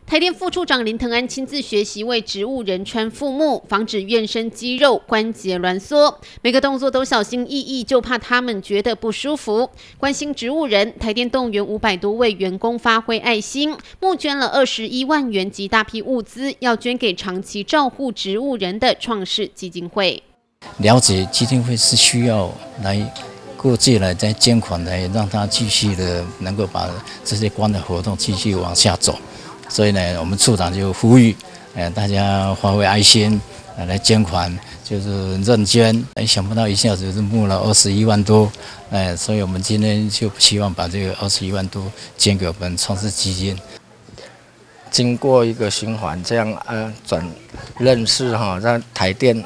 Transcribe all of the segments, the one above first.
台电副处长林腾安亲自学习为植物人穿副木，防止院生肌肉关节挛缩，每个动作都小心翼翼，就怕他们觉得不舒服。关心植物人，台电动员500多位员工发挥爱心，募捐了21万元及大批物资，要捐给长期照护植物人的创世基金会。 了解基金会是需要来过界来再捐款，来让他继续的能够把这些关的活动继续往下走。所以呢，我们处长就呼吁，大家发挥爱心，来捐款，就是认捐。想不到一下子就募了21万多，所以我们今天就希望把这个21万多捐给我们创世基金。 经过一个循环，这样转认识哈，让台电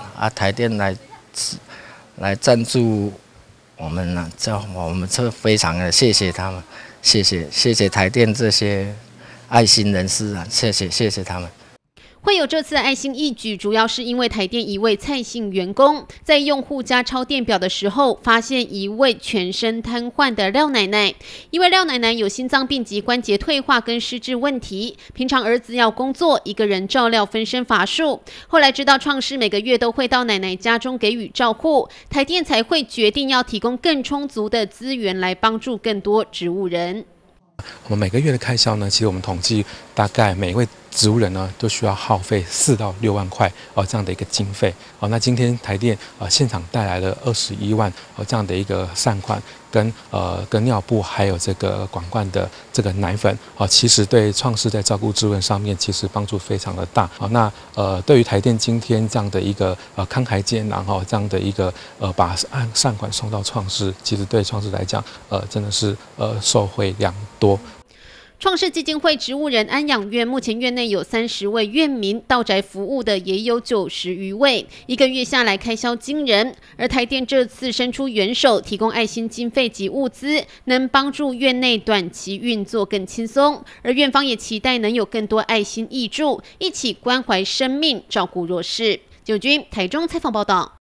来赞助我们呢，我们这非常的谢谢他们，谢谢台电这些爱心人士啊，谢谢他们。 会有这次爱心义举，主要是因为台电一位蔡姓员工在用户家抄电表的时候，发现一位全身瘫痪的廖奶奶。因为廖奶奶有心脏病及关节退化跟失智问题，平常儿子要工作，一个人照料分身乏术。后来知道创世每个月都会到奶奶家中给予照顾，台电才会决定要提供更充足的资源来帮助更多植物人。 我们每个月的开销呢，其实我们统计大概每一位植物人呢都需要耗费4到6万块这样的一个经费。那今天台电现场带来了21万这样的一个善款，跟尿布还有这个管罐的这个奶粉其实对创世在照顾植物人上面其实帮助非常的大。那对于台电今天这样的一个慷慨解囊这样的一个把善款送到创世，其实对创世来讲真的是受惠良多。 创世基金会植物人安养院目前院内有30位院民，到宅服务的也有90余位，一个月下来开销惊人。而台电这次伸出援手，提供爱心经费及物资，能帮助院内短期运作更轻松。而院方也期待能有更多爱心挹注，一起关怀生命，照顾弱势。九军台中采访报道。